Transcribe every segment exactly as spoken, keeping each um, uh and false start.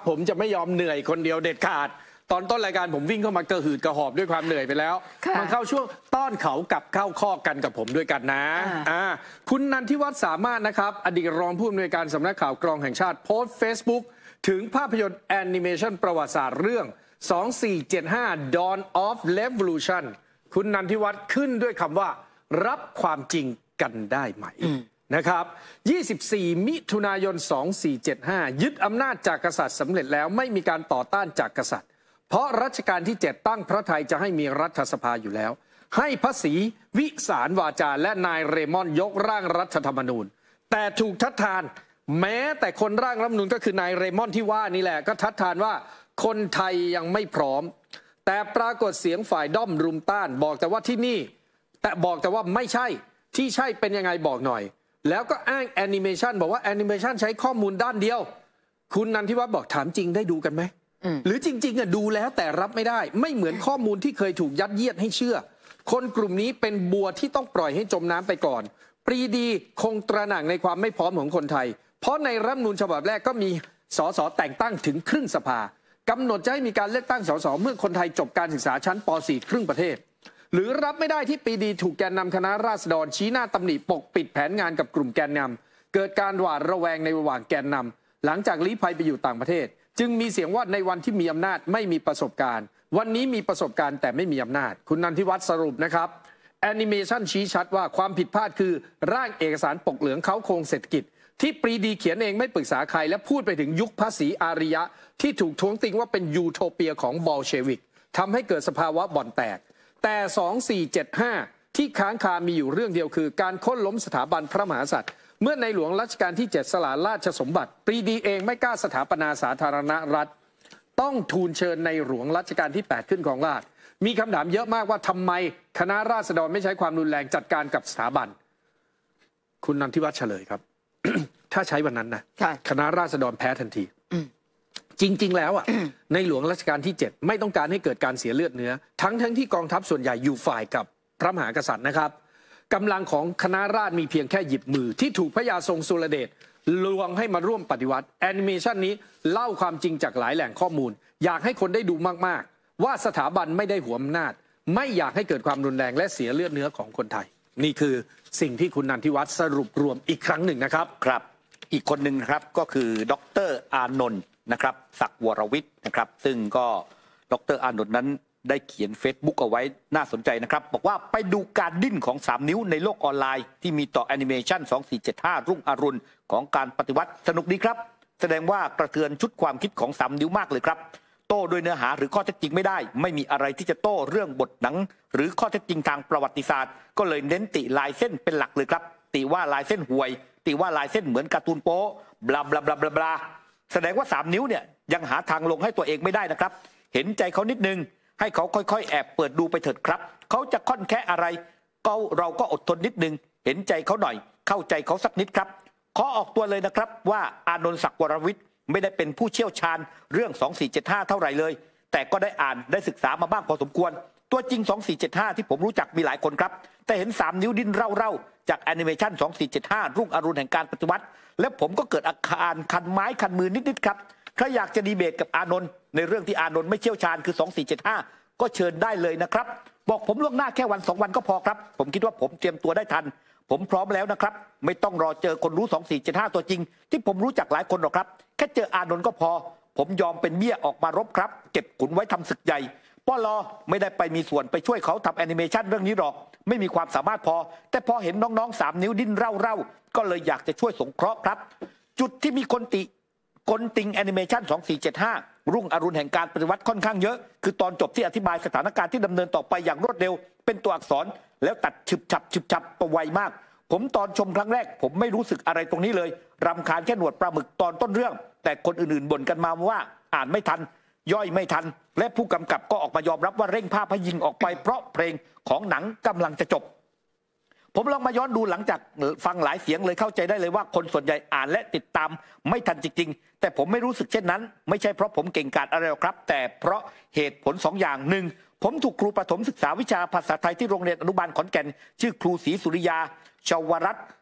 ผมจะไม่ยอมเหนื่อยคนเดียวเด็ดขาดตอนต้นรายการผมวิ่งเข้ามากระหืดกระหอบด้วยความเหนื่อยไปแล้วมันเข้าช่วงต้อนเขากับเข้าข้อกันกับผมด้วยกันนะอ่าคุณนันทิวัฒน์สามารถนะครับอดีตรองผู้อำนวยการสำนักข่าวกรองแห่งชาติโพสต์ Facebook ถึงภาพยนตร์แอนิเมชันประวัติศาสตร์เรื่องสองสี่เจ็ดห้า Dawn of Revolution คุณนันทิวัฒน์ขึ้นด้วยคำว่ารับความจริงกันได้ไหมนะครับยี่สิบสี่มิถุนายนสองสี่เจ็ดห้ายึดอำนาจจากกษัตริย์สำเร็จแล้วไม่มีการต่อต้านจากกษัตริย์เพราะรัชกาลที่เจ็ดตั้งพระทัยจะให้มีรัฐสภาอยู่แล้วให้พระศรีวิสารวาจาและนายเรมอนยกร่างรัฐธรรมนูญแต่ถูกทัดทานแม้แต่คนร่างรัฐธรรมนูญก็คือนายเรมอนที่ว่านี่แหละก็ทัดทานว่าคนไทยยังไม่พร้อมแต่ปรากฏเสียงฝ่ายด้อมรุมต้านบอกแต่ว่าที่นี่แต่บอกแต่ว่าไม่ใช่ที่ใช่เป็นยังไงบอกหน่อยแล้วก็อ้างแอนิเมชันบอกว่าแอนิเมชันใช้ข้อมูลด้านเดียวคุณนันทิวัฒน์บอกถามจริงได้ดูกันไหมหรือจริงๆอ่ะดูแล้วแต่รับไม่ได้ไม่เหมือนข้อมูลที่เคยถูกยัดเยียดให้เชื่อคนกลุ่มนี้เป็นบัวที่ต้องปล่อยให้จมน้ำไปก่อนปรีดีคงตระหนักในความไม่พร้อมของคนไทยเพราะในรัฐธรรมนูญฉบับแรกก็มีสสแต่งตั้งถึงครึ่งสภากำหนดจะให้มีการเลือกตั้งสสเมื่อคนไทยจบการศึกษาชั้นป .สี่ ครึ่งประเทศหรือรับไม่ได้ที่ปรีดีถูกแกนนำคณะราษฎรชี้หน้าตำหนิปกปิดแผนงานกับกลุ่มแกนนำเกิดการหวาดระแวงในระหว่างแกนนำหลังจากลี้ภัยไปอยู่ต่างประเทศจึงมีเสียงว่าในวันที่มีอำนาจไม่มีประสบการณ์วันนี้มีประสบการณ์แต่ไม่มีอำนาจคุณนันทิวัฒน์สรุปนะครับแอนิเมชันชี้ชัดว่าความผิดพลาดคือร่างเอกสารปกเหลืองเขาโครงเศรษฐกิจที่ปรีดีเขียนเองไม่ปรึกษาใครและพูดไปถึงยุคภาษีอาริยะที่ถูกท้วงติงว่าเป็นยูโทเปียของบอลเชวิกทำให้เกิดสภาวะบ่อนแตกแต่สองสี่เจ็ดห้าที่ค้างคามีอยู่เรื่องเดียวคือการโค่นล้มสถาบันพระมหากษัตริย์เมื่อในหลวงรัชกาลที่เจ็ดสละราชสมบัติปรีดีเองไม่กล้าสถาปนาสาธารณรัฐต้องทูลเชิญในหลวงรัชกาลที่แปดขึ้นครองราชย์มีคำถามเยอะมากว่าทำไมคณะราษฎรไม่ใช้ความรุนแรงจัดการกับสถาบันคุณนันทิวัฒน์เฉลยครับ ถ้าใช้วันนั้นนะคณะราษฎรแพ้ทันทีจริงๆแล้วอ่ะ ในหลวงรัชกาลที่เจ็ดไม่ต้องการให้เกิดการเสียเลือดเนื้อทั้งทั้งที่กองทัพส่วนใหญ่อยู่ฝ่ายกับพระมหากษัตริย์นะครับกำลังของคณะราษฎรมีเพียงแค่หยิบมือที่ถูกพระยาทรงสุรเดชลวงให้มาร่วมปฏิวัติแอนิเมชันนี้เล่าความจริงจากหลายแหล่งข้อมูลอยากให้คนได้ดูมากๆว่าสถาบันไม่ได้หัวอำนาจไม่อยากให้เกิดความรุนแรงและเสียเลือดเนื้อของคนไทยนี่คือสิ่งที่คุณนันทิวัฒน์สรุปรวมอีกครั้งหนึ่งนะครับครับอีกคนหนึ่งครับก็คือดร.อานนท์นะครับศักดิ์วรวิทย์นะครับซึ่งก็ดร.อานนท์นั้นได้เขียน Facebook เอาไว้น่าสนใจนะครับบอกว่าไปดูการดิ้นของสามนิ้วในโลกออนไลน์ที่มีต่อแอนิเมชันสองสี่เจ็ดห้ารุ่งอรุณของการปฏิวัติสนุกดีครับแสดงว่ากระเทือนชุดความคิดของสามนิ้วมากเลยครับโต้ด้วยเนื้อหาหรือข้อเท็จจริงไม่ได้ไม่มีอะไรที่จะโต้เรื่องบทหนังหรือข้อเท็จจริงทางประวัติศาสตร์ก็เลยเน้นติลายเส้นเป็นหลักเลยครับติว่าลายเส้นห่วยติว่าลายเส้นเหมือนการ์ตูนโป๊บลาบลาบลาบลาบลาแสดงว่าสามนิ้วเนี่ยยังหาทางลงให้ตัวเองไม่ได้นะครับเห็นใจเขานิดนึงให้เขาค่อยๆแอบเปิดดูไปเถิดครับเขาจะค่อนแค่อะไรก็เราก็อดทนนิดนึงเห็นใจเขาหน่อยเข้าใจเขาสักนิดครับขอออกตัวเลยนะครับว่าอานนท์ศักดิ์วรวิทย์ไม่ได้เป็นผู้เชี่ยวชาญเรื่องสองสี่เจ็ดห้าเท่าไหร่เลยแต่ก็ได้อ่านได้ศึกษามาบ้างพอสมควรตัวจริงสองสี่เจ็ดห้าที่ผมรู้จักมีหลายคนครับแต่เห็นสามนิ้วดิ้นเร่าๆจากแอนิเมชันสองสี่เจ็ดห้ารุ่งอรุณแห่งการปฏิวัติและผมก็เกิดอาการคันไม้คันมือนิดๆครับถ้าอยากจะดีเบตกับอานนท์ในเรื่องที่อานนท์ไม่เชี่ยวชาญคือสองสี่เจ็ดห้าก็เชิญได้เลยนะครับบอกผมล่วงหน้าแค่วันสองวันก็พอครับผมคิดว่าผมเตรียมตัวได้ทันผมพร้อมแล้วนะครับไม่ต้องรอเจอคนรู้สองสี่เจ็ดห้าตัวจริงที่ผมรู้จักหลายคนหรอกครับแค่เจออานนท์ก็พอผมยอมเป็นเบี้ยออกมารบครับเก็บขุนไว้ทำศึกใหญ่ปลไม่ได้ไปมีส่วนไปช่วยเขาทำแอนิเมชันเรื่องนี้หรอกไม่มีความสามารถพอแต่พอเห็นน้องๆสามนิ้วดิ้นเร่าๆก็เลยอยากจะช่วยสงเคราะห์ครับจุดที่มีคนติกลติงแอนิเมชันสองสี่เจ็ดห้ารุ่งอรุณแห่งการปฏิวัติค่อนข้างเยอะคือตอนจบที่อธิบายสถานการณ์ที่ดำเนินต่อไปอย่างรวดเร็วเป็นตัวอักษรแล้วตัดฉึบฉับฉึบฉับประไวมากผมตอนชมครั้งแรกผมไม่รู้สึกอะไรตรงนี้เลยรำคาญแค่หนวดปลาหมึกตอนต้นเรื่องแต่คนอื่นๆบ่นกันมาว่าอ่านไม่ทันย่อยไม่ทันและผู้กำกับก็ออกมายอมรับว่าเร่งภาพให้ยิงออกไปเพราะเพลงของหนังกำลังจะจบผมลองมาย้อนดูหลังจากฟังหลายเสียงเลยเข้าใจได้เลยว่าคนส่วนใหญ่อ่านและติดตามไม่ทันจริงๆแต่ผมไม่รู้สึกเช่นนั้นไม่ใช่เพราะผมเก่งกาจอะไรหรอกครับแต่เพราะเหตุผลสองอย่างหนึ่งผมถูกครูประถมศึกษาวิชาภาษาไทยที่โรงเรียนอนุบาลขอนแก่นชื่อครูศรีสุริยาชาวรัตน์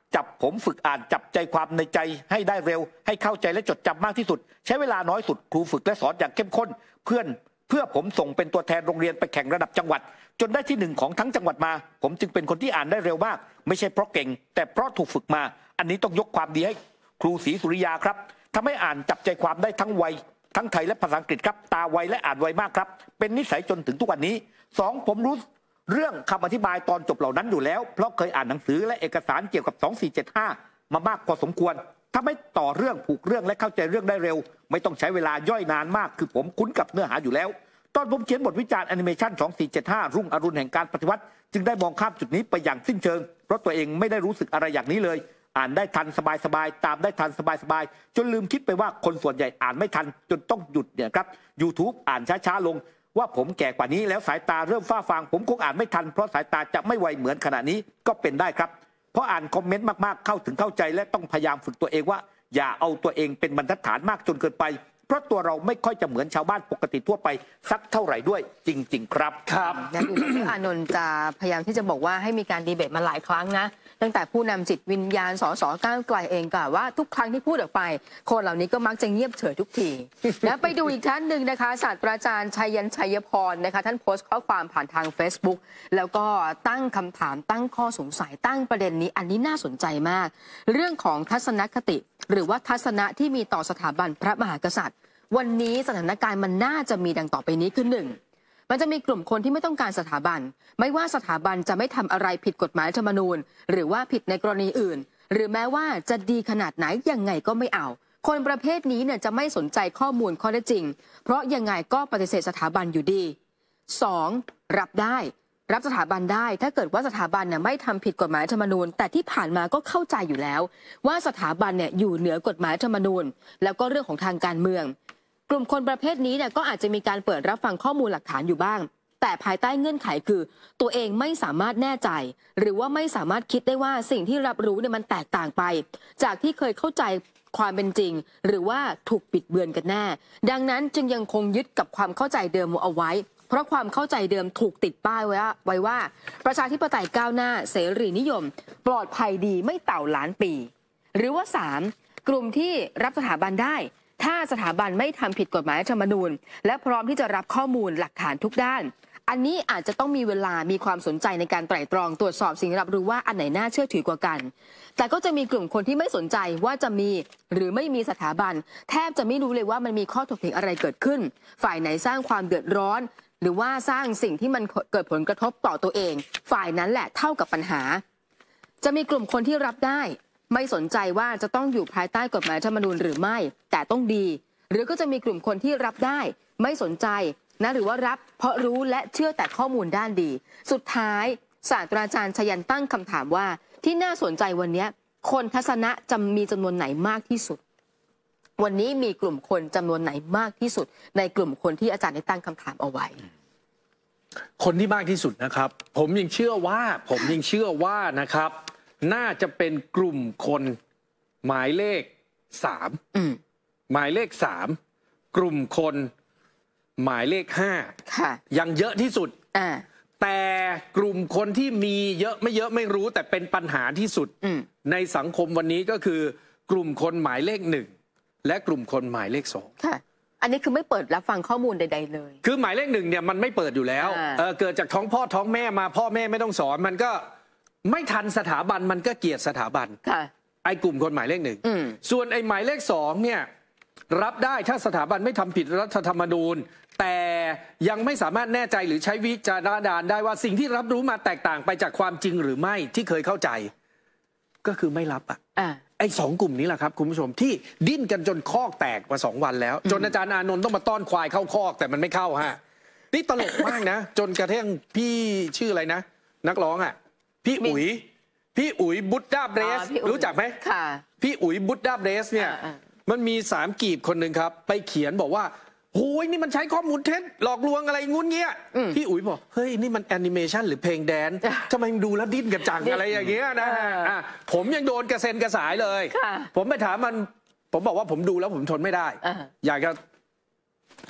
จับผมฝึกอ่านจับใจความในใจให้ได้เร็วให้เข้าใจและจดจำมากที่สุดใช้เวลาน้อยสุดครูฝึกและสอนอย่างเข้มข้นเพื่อนเพื่อผมส่งเป็นตัวแทนโรงเรียนไปแข่งระดับจังหวัดจนได้ที่หนึ่งของทั้งจังหวัดมาผมจึงเป็นคนที่อ่านได้เร็วมากไม่ใช่เพราะเก่งแต่เพราะถูกฝึกมาอันนี้ต้องยกความดีให้ครูศรีสุริยาครับทำให้อ่านจับใจความได้ทั้งไวทั้งไทยและภาษาอังกฤษครับตาไวและอ่านไวมากครับเป็นนิสัยจนถึงทุกวันนี้สองผมรู้เรื่องคำอธิบายตอนจบเหล่านั้นอยู่แล้วเพราะเคยอ่านหนังสือและเอกสารเกี่ยวกับสองสี่เจ็ดห้ามามากพอสมควรถ้าไม่ต่อเรื่องผูกเรื่องและเข้าใจเรื่องได้เร็วไม่ต้องใช้เวลาย่อยนานมากคือผมคุ้นกับเนื้อหาอยู่แล้วตอนผมเขียนบทวิจารณ์แอนิเมชันสองสี่เจ็ดห้ารุ่งอรุณแห่งการปฏิวัติจึงได้มองข้ามจุดนี้ไปอย่างสิ้นเชิงเพราะตัวเองไม่ได้รู้สึกอะไรอย่างนี้เลยอ่านได้ทันสบายๆตามได้ทันสบายๆจนลืมคิดไปว่าคนส่วนใหญ่อ่านไม่ทันจนต้องหยุดเนี่ยครับ YouTube อ่านช้าๆลงว่าผมแก่กว่านี้แล้วสายตาเริ่มฝ้าฟางผมคงอ่านไม่ทันเพราะสายตาจะไม่ไวเหมือนขณะนี้ก็เป็นได้ครับเพราะอ่านคอมเมนต์มากๆเข้าถึงเข้าใจและต้องพยายามฝึกตัวเองว่าอย่าเอาตัวเองเป็นบรรทัดฐานมากจนเกินไปเพราะตัวเราไม่ค่อยจะเหมือนชาวบ้านปกติทั่วไปสักเท่าไหร่ด้วยจริงๆครับครับนะดูที่อานนท์จะพยายามที่จะบอกว่าให้มีการดีเบตมาหลายครั้งนะตั้งแต่ผู้นำจิตวิญญาณสสก้าวไกลเองกล่าวว่าทุกครั้งที่พูดออกไปคนเหล่านี้ก็มักจะเงียบเฉยทุกทีนะไปดูอีกท่านหนึ่งนะคะศาสตราจารย์ชัยยันชัยพรนะคะท่านโพสต์ข้อความผ่านทาง Facebook แล้วก็ตั้งคำถามตั้งข้อสงสัยตั้งประเด็นนี้อันนี้น่าสนใจมากเรื่องของทัศนคติหรือว่าทัศนะที่มีต่อสถาบันพระมหากษัตริย์วันนี้สถานการณ์มันน่าจะมีดังต่อไปนี้คือหนึ่งมันจะมีกลุ่มคนที่ไม่ต้องการสถาบันไม่ว่าสถาบันจะไม่ทำอะไรผิดกฎหมายรัฐธรรมนูญหรือว่าผิดในกรณีอื่นหรือแม้ว่าจะดีขนาดไหนยังไงก็ไม่เอาคนประเภทนี้เนี่ยจะไม่สนใจข้อมูลข้อเท็จจริงเพราะยังไงก็ปฏิเสธสถาบันอยู่ดีสองรับได้รับสถาบันได้ถ้าเกิดว่าสถาบันเนี่ยไม่ทำผิดกฎหมายรัฐธรรมนูญแต่ที่ผ่านมาก็เข้าใจอยู่แล้วว่าสถาบันเนี่ยอยู่เหนือกฎหมายรัฐธรรมนูญแล้วก็เรื่องของทางการเมืองกลุ่มคนประเภทนี้เนี่ยก็อาจจะมีการเปิดรับฟังข้อมูลหลักฐานอยู่บ้างแต่ภายใต้เงื่อนไขคือตัวเองไม่สามารถแน่ใจหรือว่าไม่สามารถคิดได้ว่าสิ่งที่รับรู้เนี่ยมันแตกต่างไปจากที่เคยเข้าใจความเป็นจริงหรือว่าถูกปิดเบือนกันแน่ดังนั้นจึงยังคงยึดกับความเข้าใจเดิมเอาไว้เพราะความเข้าใจเดิมถูกติดป้ายไว้ไว้ว่าประชาธิปไตยก้าวหน้าเสรีนิยมปลอดภัยดีไม่เต่าล้านปีหรือว่าสามกลุ่มที่รับสถาบันได้ถ้าสถาบันไม่ทำผิดกฎหมายรัฐธรรมนูญและพร้อมที่จะรับข้อมูลหลักฐานทุกด้านอันนี้อาจจะต้องมีเวลามีความสนใจในการไตร่ตรองตรวจสอบสิ่งรับรู้ว่าอันไหนน่าเชื่อถือกว่ากันแต่ก็จะมีกลุ่มคนที่ไม่สนใจว่าจะมีหรือไม่มีสถาบันแทบจะไม่รู้เลยว่ามันมีข้อถกเถียงอะไรเกิดขึ้นฝ่ายไหนสร้างความเดือดร้อนหรือว่าสร้างสิ่งที่มันเกิดผลกระทบต่อตัวเองฝ่ายนั้นแหละเท่ากับปัญหาจะมีกลุ่มคนที่รับได้ไม่สนใจว่าจะต้องอยู่ภายใต้กฎหมายรัฐธรรมนูญหรือไม่แต่ต้องดีหรือก็จะมีกลุ่มคนที่รับได้ไม่สนใจนะหรือว่ารับเพราะรู้และเชื่อแต่ข้อมูลด้านดีสุดท้ายศาสตราจารย์ชยันตั้งคำถามว่าที่น่าสนใจวันนี้คนทัศนะจะมีจำนวนไหนมากที่สุดวันนี้มีกลุ่มคนจำนวนไหนมากที่สุดในกลุ่มคนที่อาจารย์ได้ตั้งคำถามเอาไว้คนที่มากที่สุดนะครับผมยังเชื่อว่าผมยังเชื่อว่านะครับน่าจะเป็นกลุ่มคนหมายเลขสามหมายเลขสามกลุ่มคนหมายเลขห้ายังเยอะที่สุดแต่กลุ่มคนที่มีเยอะไม่เยอะไม่รู้แต่เป็นปัญหาที่สุดในสังคมวันนี้ก็คือกลุ่มคนหมายเลขหนึ่งและกลุ่มคนหมายเลขสองอันนี้คือไม่เปิดรับฟังข้อมูลใดๆเลยคือหมายเลขหนึ่งเนี่ยมันไม่เปิดอยู่แล้วเออเกิดจากท้องพ่อท้องแม่มาพ่อแม่ไม่ต้องสอนมันก็ไม่ทันสถาบันมันก็เกลียดสถาบันไอ้กลุ่มคนหมายเลขหนึ่งส่วนไอ้หมายเลขสองเนี่ยรับได้ถ้าสถาบันไม่ทำผิดรัฐธรรมนูญแต่ยังไม่สามารถแน่ใจหรือใช้วิจารณญาณได้ว่าสิ่งที่รับรู้มาแตกต่างไปจากความจริงหรือไม่ที่เคยเข้าใจก็คือไม่รับอ่ะไอ้สองกลุ่มนี้แหละครับคุณผู้ชมที่ดิ้นกันจนคอกแตกมาสองวันแล้วจนอาจารย์อานนท์ต้องมาต้อนควายเข้าคอกแต่มันไม่เข้าฮะนี่ตลกมากนะจนกระทั่งพี่ชื่ออะไรนะนักร้องอ่ะพี่อุ๋ยพี่อุ๋ยบุตด้าเบรสรู้จักไหมค่ะพี่อุ๋ยบุตด้าเบรสเนี่ยมันมีสามกีบคนหนึ่งครับไปเขียนบอกว่าโอ้ยนี่มันใช้ข้อมูลเท็จหลอกลวงอะไรงุ้นเงี้ยพี่อุ๋ยบอกเฮ้ยนี่มันแอนิเมชันหรือเพลงแดนทำไมดูแล้วดิ้นกระจังอะไรอย่างเงี้ยนะฮะผมยังโดนกระเซ็นกระสายเลยผมไปถามมันผมบอกว่าผมดูแล้วผมทนไม่ได้อยากจะ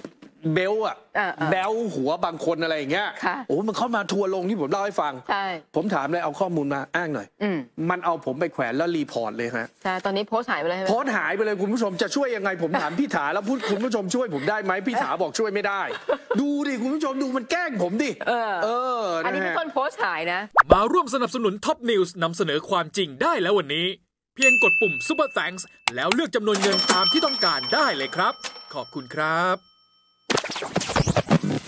เบลอะแบลหัวบางคนอะไรอย่างเงี้ยโอ้มันเข้ามาทัวร์ลงที่ผมเล่าให้ฟังผมถามเลยเอาข้อมูลมาอ้างหน่อยมันเอาผมไปแขวนแล้วรีพอร์ตเลยฮะใช่ตอนนี้โพสต์หายไปเลยโพสต์หายไปเลยคุณผู้ชมจะช่วยยังไงผมถามพี่ถาแล้วพูดคุณผู้ชมช่วยผมได้ไหมพี่ถาบอกช่วยไม่ได้ดูดิคุณผู้ชมดูมันแกล้งผมดิเออเอออันนี้เป็นคนโพสต์หายนะมาร่วมสนับสนุนท็อปนิวส์นำเสนอความจริงได้แล้ววันนี้เพียงกดปุ่ม Super Thanks แล้วเลือกจำนวนเงินตามที่ต้องการได้เลยครับขอบคุณครับ